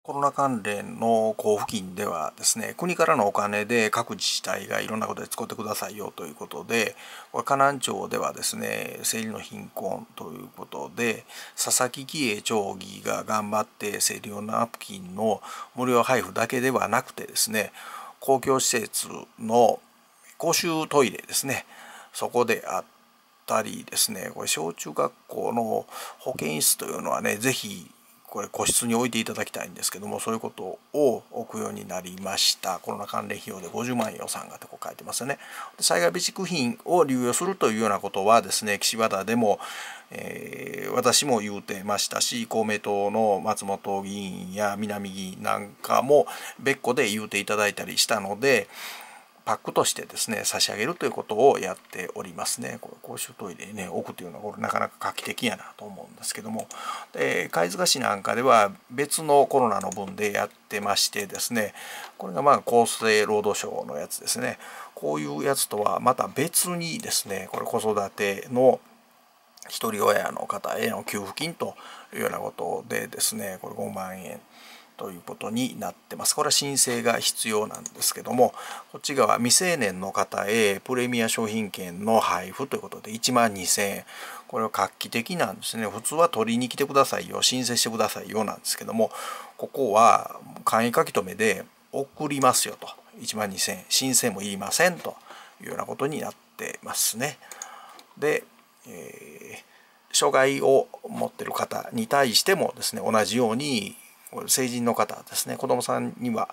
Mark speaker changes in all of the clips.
Speaker 1: コロナ関連の交付金ではですね、国からのお金で各自治体がいろんなことで使ってくださいよということで、これ河南町ではですね、生理の貧困ということで、佐々木喜恵町議が頑張って生理用ナプキンの無料配布だけではなくてですね、公共施設の公衆トイレですね、そこであったりですね、これ小中学校の保健室というのはね、ぜひこれ個室に置いていただきたいんですけども、そういうことを置くようになりました。コロナ関連費用で50万円予算がとこう書いてますよね。災害備蓄品を流用するというようなことはですね、岸和田でも、私も言うてましたし、公明党の松本議員や南議員なんかも別個で言うていただいたりしたので、パックとしてですね差し上げるということをやっておりますね。これ公衆トイレにね置くというのはこれなかなか画期的やなと思うんですけども、貝塚市なんかでは別のコロナの分でやってましてですね、これが厚生労働省のやつですね。こういうやつとはまた別にですね、これ子育ての一人親の方への給付金というようなことでですね、これ5万円ということになってます。これは申請が必要なんですけども、こっち側未成年の方へプレミア商品券の配布ということで1万2000円。これは画期的なんですね。普通は取りに来てくださいよ、申請してくださいよなんですけども、ここは簡易書き留めで送りますよと。1万2000円。申請もいりませんというようなことになってますね。で、障害を持っている方に対してもですね、同じように成人の方ですね、子どもさんには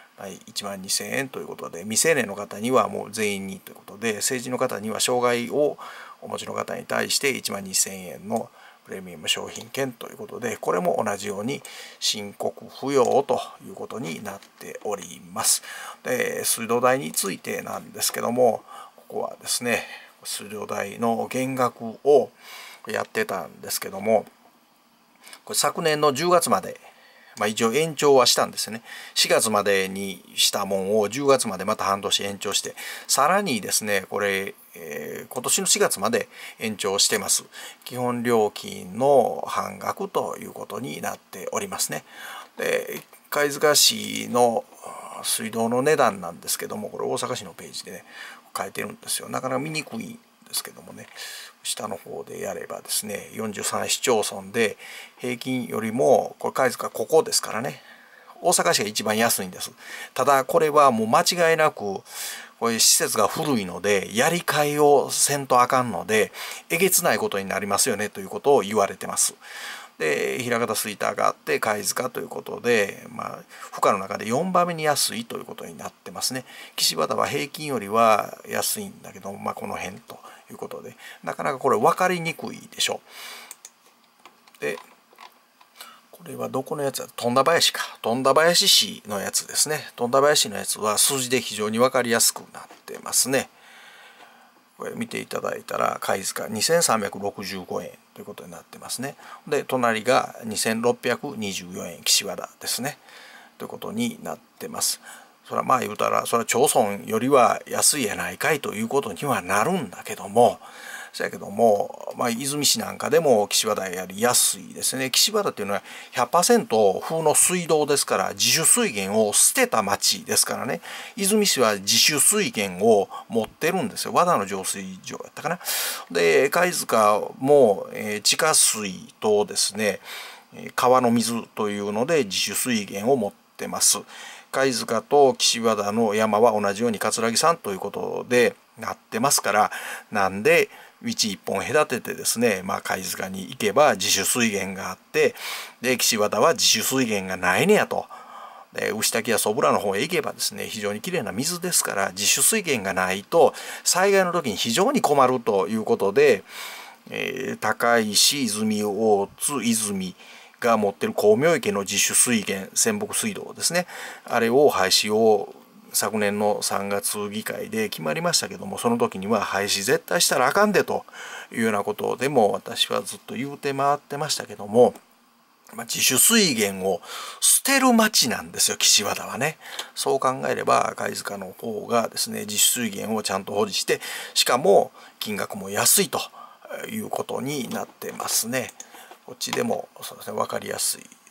Speaker 1: 1万2000円ということで、未成年の方にはもう全員にということで、成人の方には障害をお持ちの方に対して1万2000円のプレミアム商品券ということで、これも同じように申告不要ということになっております。で、水道代についてなんですけども、ここはですね、水道代の減額をやってたんですけども、これ昨年の10月まで、一応延長はしたんですよね。4月までにしたもんを10月までまた半年延長して、さらにですね、これ、今年の4月まで延長してます。基本料金の半額ということになっておりますね。で、貝塚市の水道の値段なんですけども、これ大阪市のページでね、書いてるんですよ。なかなか見にくいんですけどもね、下の方でやればですね、43市町村で平均よりも、これ貝塚ここですからね、大阪市が一番安いんです。ただこれはもう間違いなくこれ施設が古いのでやり替えをせんとあかんのでえげつないことになりますよねということを言われてます。で、枚方吹田があって貝塚ということで、負荷の中で4番目に安いということになってますね。岸和田は平均よりは安いんだけど、この辺ということでなかなかこれ分かりにくいでしょう。で、これはどこのやつだ、富田林か。富田林市のやつですね。富田林のやつは数字で非常に分かりやすくなってますね。これ見ていただいたら貝塚2365円ということになってますね。で、隣が2624円岸和田ですね。ということになってます。それは言うたら、それは町村よりは安いやないかいということにはなるんだけども、そやけども、和泉市なんかでも岸和田より安いですね。岸和田っていうのは 100% 風の水道ですから、自主水源を捨てた町ですからね。泉市は自主水源を持ってるんですよ。和田の浄水場やったかな。で、貝塚も、地下水とですね、川の水というので自主水源を持ってます。貝塚と岸和田の山は同じように葛城山ということでなってますから、なんで道一本隔ててですね、貝塚に行けば自主水源があって、で岸和田は自主水源がないねやと。で牛滝やそぶらの方へ行けばですね、非常にきれいな水ですから、自主水源がないと災害の時に非常に困るということで、高石、泉大津、泉が持ってる光明池の自主水源、泉北水道ですね、あれを廃止を昨年の3月議会で決まりましたけども、その時には廃止絶対したらあかんでというようなことでも私はずっと言うて回ってましたけども、自主水源を捨てる町なんですよ、岸和田はね。そう考えれば貝塚の方がですね、自主水源をちゃんと保持して、しかも金額も安いということになってますね。こっちでもそうですね、分かりやすいで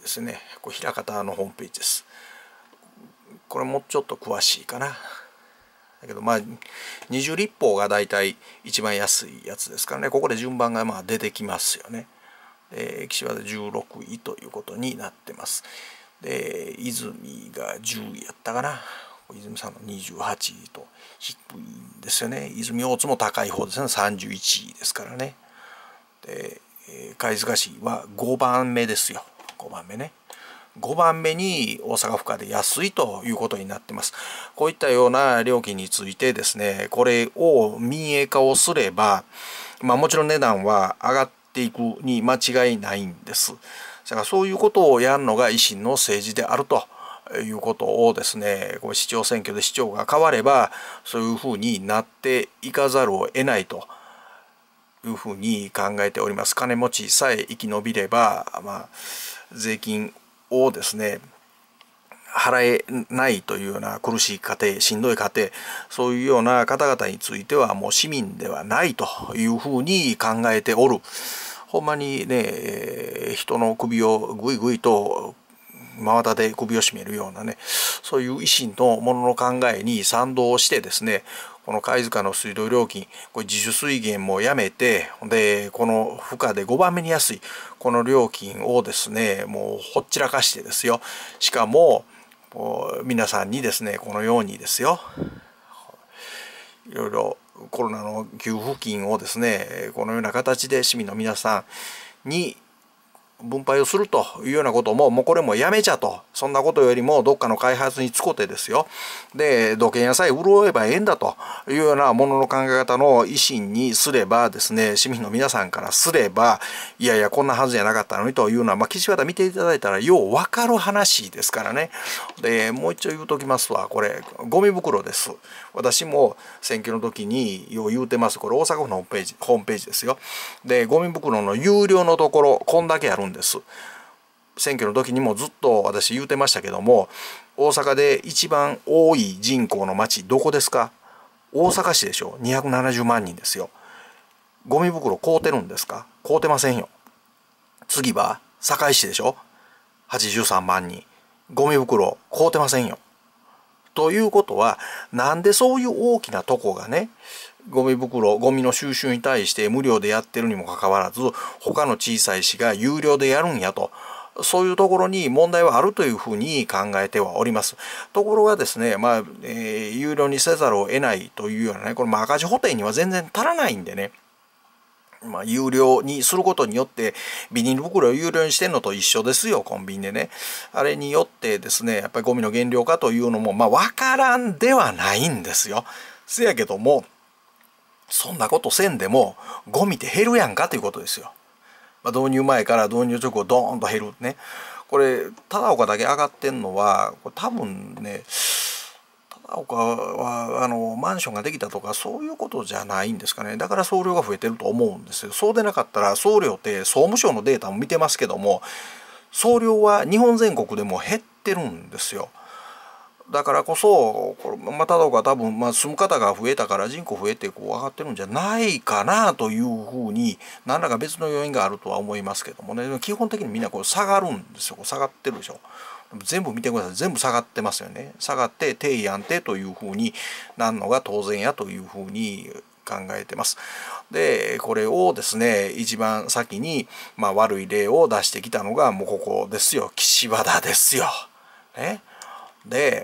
Speaker 1: ですね。これ枚方のホームページです。これもうちょっと詳しいかな。だけどまあ20立方がだいたい一番安いやつですからね。ここで順番がまあ出てきますよね。岸和田16位ということになってます。で泉が10位やったかな。泉さんの28位と低いんですよね。泉大津も高い方ですね。31位ですからね。で貝塚市は5番目ですよ。5番目ね。5番目に大阪府下で安いということになってます。こういったような料金についてですね、これを民営化をすれば、もちろん値段は上がっていくに間違いないんです。だからそういうことをやるのが維新の政治であるということをですね、これ市長選挙で市長が変わればそういうふうになっていかざるを得ないというふうに考えております。金持ちさえ生き延びれば、税金をですね払えないというような苦しい家庭、しんどい家庭、そういうような方々についてはもう市民ではないというふうに考えておる。ほんまにね、人の首をぐいぐいと真綿で首を絞めるようなね、そういう維新のものの考えに賛同してですね、この貝塚の水道料金、これ自主水源もやめて、でこの負荷で5番目に安いこの料金をですね、もうほっちらかしてですよ。しかも皆さんにですね、このようにですよ、いろいろコロナの給付金をですね、このような形で市民の皆さんに分配をするというようなことも、もうこれもやめちゃと。そんなことよりもどっかの開発に使ってですよ。で、土建屋さえ潤えばええんだというようなものの考え方の維新にすればですね、市民の皆さんからすれば、いやいやこんなはずじゃなかったのにというのは、岸和田見ていただいたらようわかる話ですからね。で、もう一度言うときますわ。これ、ゴミ袋です。私も選挙の時によう言うてます。これ大阪府のホームページですよ。で、ゴミ袋の有料のところ、こんだけあるんです。選挙の時にもずっと私言うてましたけども、大阪で一番多い人口の町どこですか？大阪市でしょ。270万人ですよ。ゴミ袋買うてるんですか？買うてませんよ。次は堺市でしょ。83万人。ゴミ袋買うてませんよ。ということは、なんでそういう大きなとこがね、ゴミ袋、ゴミの収集に対して無料でやってるにもかかわらず、他の小さい市が有料でやるんやと。そういうところに問題はあるというふうに考えてはおります。ところがですね、有料にせざるを得ないというようなね、これ赤字補填には全然足らないんでね。有料にすることによってビニール袋を有料にしてんのと一緒ですよ、コンビニでね。あれによってですね、やっぱりゴミの減量化というのも分からんではないんですよ。せやけども、そんなことせんでもゴミって減るやんかということですよ。導入前から導入直後ドーンと減るね。これ忠岡だけ上がってんのはこれ多分ね、忠岡はマンションができたとかそういうことじゃないんですかね。だから総量が増えてると思うんですよ。そうでなかったら総量って総務省のデータも見てますけども、総量は日本全国でも減ってるんですよ。だからこそこれ忠岡は多分住む方が増えたから人口増えてこう上がってるんじゃないかなというふうに何らか別の要因があるとは思いますけどもね。基本的にみんなこう下がるんですよ。下がってるでしょ。全部見てください。全部下がってますよね。下がって低位安定というふうになるのが当然やというふうに考えてます。でこれをですね一番先に悪い例を出してきたのがもうここですよ。岸和田ですよ。ね。で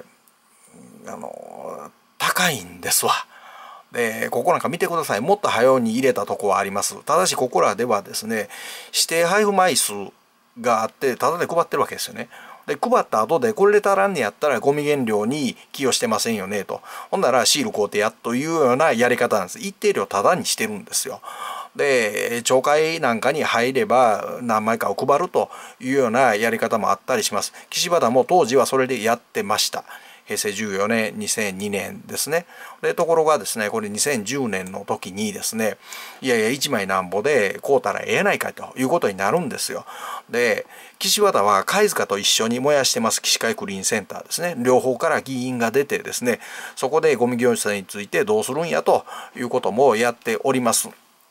Speaker 1: 高いんですわ。でここなんか見てください。もっと早うに入れたとこはあります。ただしここらではですね指定配布枚数があってタダで配ってるわけですよね。で配った後でこれで足らんねやったらゴミ減量に寄与してませんよねと。ほんならシール買うてやというようなやり方なんです。一定量タダにしてるんですよ。で町会なんかに入れば何枚かを配るというようなやり方もあったりします。岸和田も当時はそれでやってました。平成14年、2002年ですね。で、ところがですね、これ2010年の時にですね、いやいや、1枚なんぼで買うたらええやないかということになるんですよ。で、岸和田は貝塚と一緒に燃やしてます、岸海クリーンセンターですね。両方から議員が出てですね、そこでゴミ業者についてどうするんやということもやっております。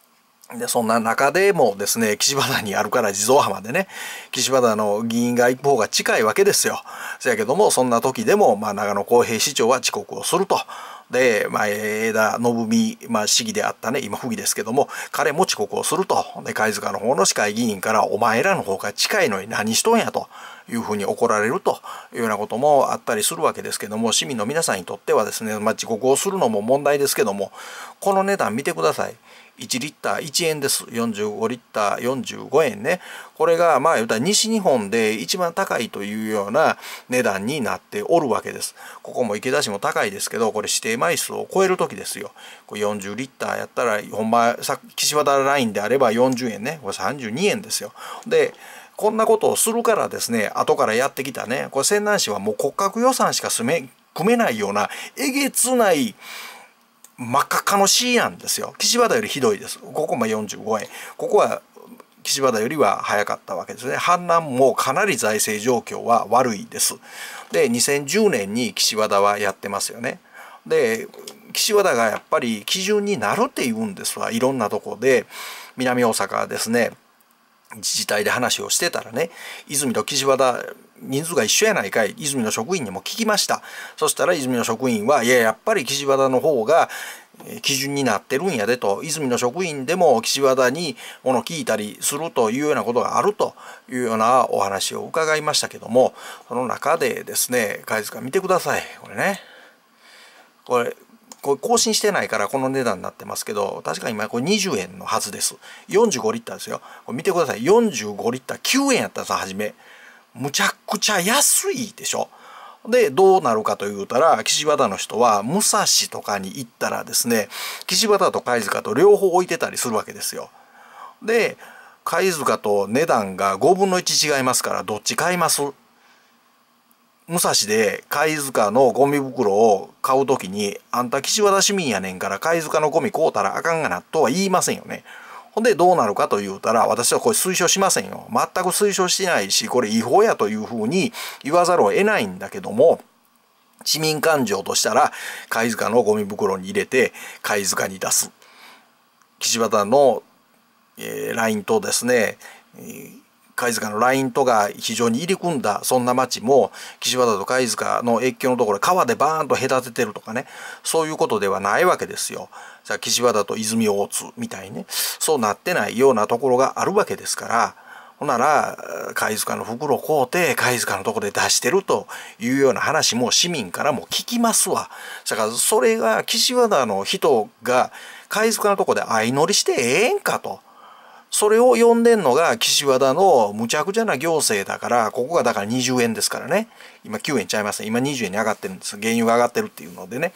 Speaker 1: でそんな中でもですね、岸和田にあるから地蔵浜でね、岸和田の議員が行く方が近いわけですよ。せやけども、そんな時でも、長野公平市長は遅刻をすると。で、枝信美、市議であったね、今府議ですけども、彼も遅刻をすると。で、貝塚の方の市会議員から、お前らの方が近いのに何しとんやというふうに怒られるというようなこともあったりするわけですけども、市民の皆さんにとってはですね、遅刻をするのも問題ですけども、この値段見てください。1リッター1円です。45リッター45円ね。これが言うたら西日本で一番高いというような値段になっておるわけです。ここも池田市も高いですけど、これ指定枚数を超える時ですよ。これ40リッターやったら、ほんま岸和田ラインであれば40円ね。これ32円ですよ。で、こんなことをするからですね、後からやってきたね、これ泉南市はもう骨格予算しか組めないようなえげつない真っ赤っかの市なんですよ。岸和田よりひどいです。ここも45円。ここは岸和田よりは早かったわけですね。阪南もかなり財政状況は悪いです。で、2010年に岸和田はやってますよね。で、岸和田がやっぱり基準になるって言うんですわ。いろんなとこで。南大阪ですね。自治体で話をしてたらね、泉と岸和田人数が一緒やないかい、泉の職員にも聞きました。そしたら泉の職員は、いや、やっぱり岸和田の方が基準になってるんやでと、泉の職員でも岸和田に物聞いたりするというようなことがあるというようなお話を伺いましたけども、その中でですね、貝塚見てください。これね。これ更新してないからこの値段になってますけど、確か今これ20円のはずです。45リッターですよ。これ見てください。45リッター9円やったんですよ、初め。むちゃくちゃ安いでしょ。で、どうなるかというたら、岸和田の人は武蔵とかに行ったらですね、岸和田と貝塚と両方置いてたりするわけですよ。で、貝塚と値段が5分の1違いますから、どっち買います？武蔵で貝塚のゴミ袋を買うときに、あんた岸和田市民やねんから貝塚のゴミ買うたらあかんがなとは言いませんよね。ほんでどうなるかというたら、私はこれ推奨しませんよ。全く推奨してないし、これ違法やというふうに言わざるを得ないんだけども、市民感情としたら貝塚のゴミ袋に入れて貝塚に出す。岸和田の、ラインとですね、貝塚のラインとが非常に入り組んだそんな町も、岸和田と貝塚の越境のところ川でバーンと隔ててるとかね、そういうことではないわけですよ。じゃあ岸和田と泉大津みたいにね、そうなってないようなところがあるわけですから、ほんなら貝塚の袋を買うて貝塚のところで出してるというような話も市民からも聞きますわ。だからそれが岸和田の人が貝塚のところで相乗りしてええんかと。それを呼んでんのが岸和田のむちゃくちゃな行政だから、ここがだから20円ですからね。今9円ちゃいますね。今20円に上がってるんです。原油が上がってるっていうのでね。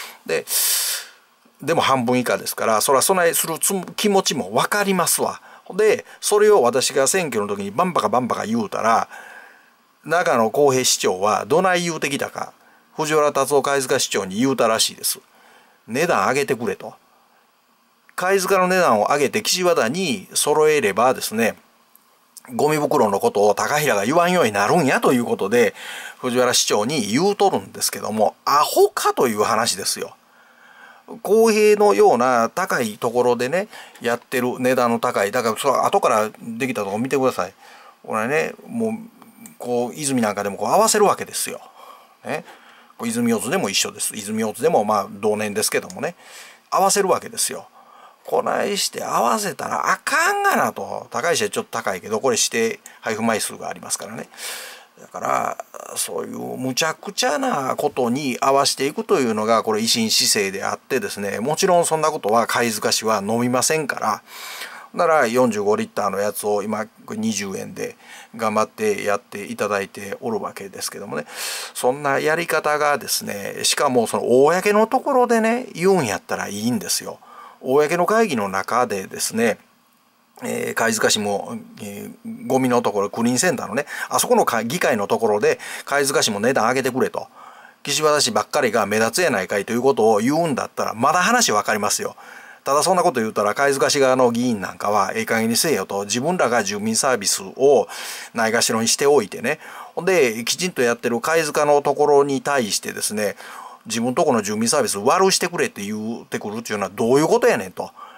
Speaker 1: でも半分以下ですから、それは備えする気持ちも分かりますわ。で、それを私が選挙の時にバンバカバンバカ言うたら、長野公平市長はどない言うてきたか、藤原達夫貝塚市長に言うたらしいです。値段上げてくれと。貝塚の値段を上げて岸和田に揃えればですね、ゴミ袋のことを高平が言わんようになるんやということで、藤原市長に言うとるんですけども、アホかという話ですよ。公平のような高いところでね、やってる値段の高い。だからそれは後からできたとこ見てください。これね、もう、こう、泉なんかでもこう合わせるわけですよ。ね。泉大津でも一緒です。泉大津でも同年ですけどもね、合わせるわけですよ。こないして合わせたらあかんがなと。高いしはちょっと高いけど、これ指定配布枚数がありますからね。だからそういうむちゃくちゃなことに合わせていくというのがこれ維新市政であってですね、もちろんそんなことは貝塚市は飲みませんから、なら45リッターのやつを今20円で頑張ってやっていただいておるわけですけどもね、そんなやり方がですね、しかもその公のところでね言うんやったらいいんですよ。公の会議の中でですね、貝塚市も、ゴミのところクリーンセンターのね、あそこの議会のところで貝塚市も値段上げてくれと、岸和田市ばっかりが目立つやないかいということを言うんだったらまだ話分かりますよ。ただそんなこと言うたら貝塚市側の議員なんかはええ加減にせえよと、自分らが住民サービスをないがしろにしておいてね、ほんできちんとやってる貝塚のところに対してですね、自分とこの住民サービス悪してくれって言うてくるっていうのはどういうことやねんと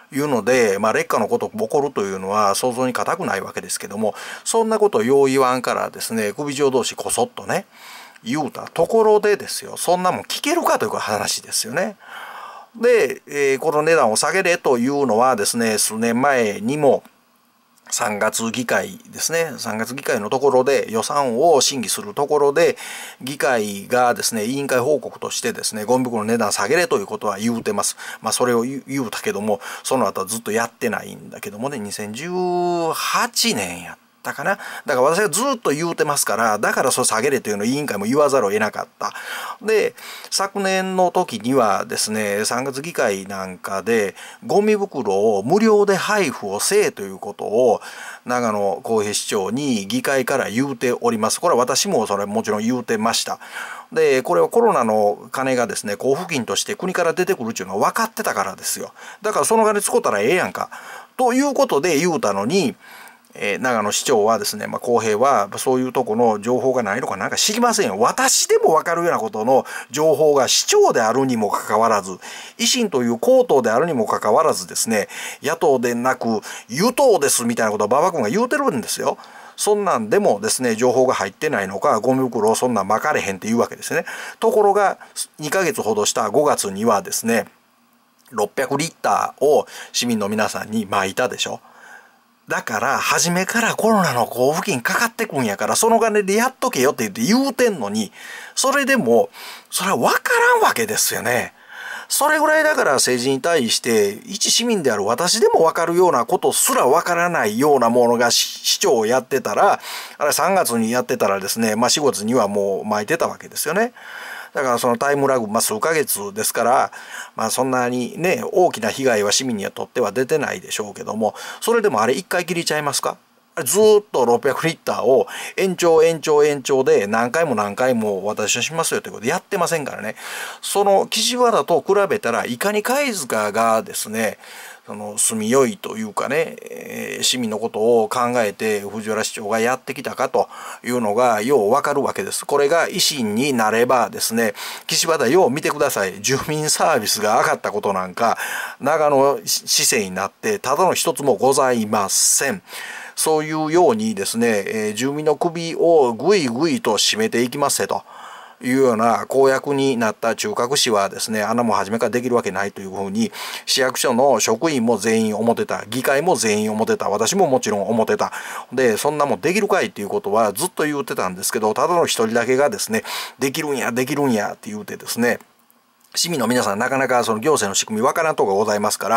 Speaker 1: いうので、劣化のことが起こるというのは想像に難くないわけですけども、そんなことをよう言わんからですね、首長同士こそっとね言うたところでですよ、そんなもん聞けるかという話ですよね。で、この値段を下げれというのはですね、数年前にも3月議会ですね、3月議会のところで予算を審議するところで、議会がですね、委員会報告としてですね、ゴミ袋の値段下げれということは言うてます。それを言うたけども、その後はずっとやってないんだけどもね、2018年やったかな。だから私がずっと言うてますから、だからそれ下げれというのを委員会も言わざるを得なかった。で、昨年の時にはですね、3月議会なんかで、ゴミ袋を無料で配布をせえということを、長野公平市長に議会から言うております。これは私もそれもちろん言うてました。で、これはコロナの金がですね、交付金として国から出てくるっていうのは分かってたからですよ。だからその金使ったらええやんか。ということで言うたのに、長野市長はですね、公平はそういうとこの情報がないのかなんか知りませんよ。私でも分かるようなことの情報が市長であるにもかかわらず、維新という公党であるにもかかわらずですね、野党でなく与党ですみたいなことを馬場君が言うてるんですよ。そんなんでもですね、情報が入ってないのか、ゴミ袋をそんなん巻かれへんっていうわけですね。ところが、2ヶ月ほどした5月にはですね、600リッターを市民の皆さんに巻いたでしょ。だから、初めからコロナの交付金かかってくんやから、その金でやっとけよって言うてんのに、それでも、それは分からんわけですよね。それぐらいだから政治に対して、一市民である私でも分かるようなことすら分からないようなものが市長をやってたら、あれ3月にやってたらですね、4月にはもう巻いてたわけですよね。だからそのタイムラグ、数ヶ月ですから、そんなにね、大きな被害は市民にとっては出てないでしょうけども、それでもあれ1回きりちゃいますか？ずーっと600リッターを延長で何回も何回も私はしますよということでやってませんからね。その岸和田と比べたらいかに貝塚がですね、住みよいというかね、市民のことを考えて藤原市長がやってきたかというのがようわかるわけです。これが維新になればですね、岸和田よう見てください。住民サービスが上がったことなんか長野市政になってただの一つもございません。そういうようにですね、住民の首をぐいぐいと締めていきますせというような公約になった中核市はですね、あんなもん初めからできるわけないというふうに市役所の職員も全員思ってた、議会も全員思ってた、私ももちろん思ってた。で、そんなもんできるかいっていうことはずっと言ってたんですけど、ただの一人だけがですね、できるんやって言うてですね、市民の皆さんなかなかその行政の仕組みわからんとこがございますから、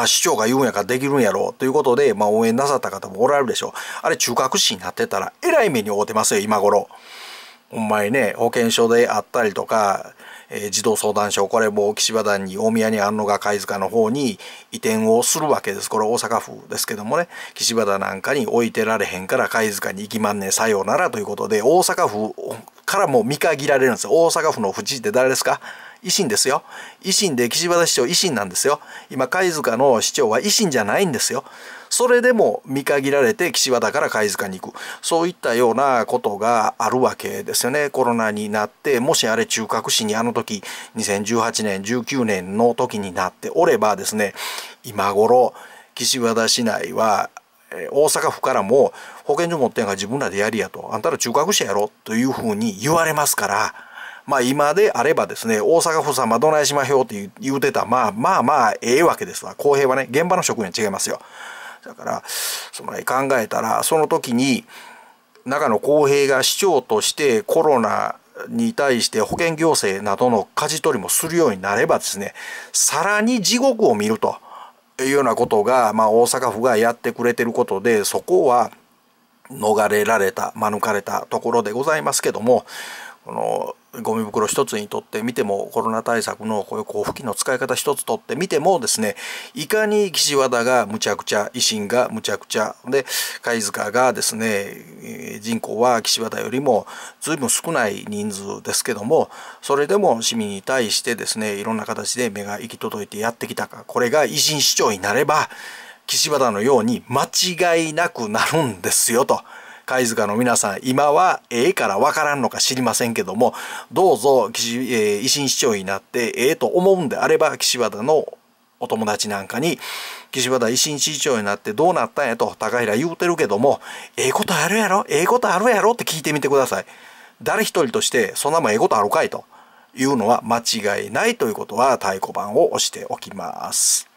Speaker 1: 市長が言うんやからできるんやろうということで、応援なさった方もおられるでしょう。あれ中核市になってたらえらい目に遭うてますよ、今頃。ほんまにね、保健所であったりとか、児童相談所、これも岸和田に大宮にあんのが貝塚の方に移転をするわけです。これ大阪府ですけどもね、岸和田なんかに置いてられへんから貝塚に行きまんねん、さようならということで、大阪府からも見限られるんですよ。大阪府の府知事って誰ですか？維新ですよ。維新で岸和田市長維新なんですよ。今貝塚の市長は維新じゃないんですよ。それでも見限られて岸和田から貝塚に行く。そういったようなことがあるわけですよね。コロナになって、もしあれ中核市にあの時2018年、19年の時になっておればですね、今頃岸和田市内は大阪府からも保健所持ってんから自分らでやりやと、あんたら中核市やろというふうに言われますから、今であればですね、大阪府様どないしまひょうって言うてた、ええわけですわ。公平はね、現場の職員は違いますよ。だから、その考えたら、その時に、長野公平が市長としてコロナに対して保健行政などの舵取りもするようになればですね、さらに地獄を見るというようなことが、大阪府がやってくれてることで、そこは逃れられた、免れたところでございますけども、このゴミ袋一つにとってみても、コロナ対策のこういう交付金の使い方一つとってみてもですね、いかに岸和田がむちゃくちゃ、維新がむちゃくちゃで、貝塚がですね、人口は岸和田よりも随分少ない人数ですけども、それでも市民に対してですね、いろんな形で目が行き届いてやってきたか、これが維新市長になれば岸和田のように間違いなくなるんですよと。貝塚の皆さん、今はから分からんのか知りませんけども、どうぞ維新市長になってと思うんであれば、岸和田のお友達なんかに岸和田一日市長になってどうなったんやと高平言うてるけども、ええことあるやろ、ええことあるやろって聞いてみてください。誰一人としてそんなもんええことあるかいというのは間違いないということは太鼓判を押しておきます。